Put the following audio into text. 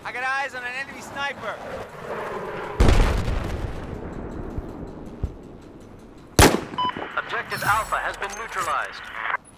I got eyes on an enemy sniper. Objective Alpha has been neutralized.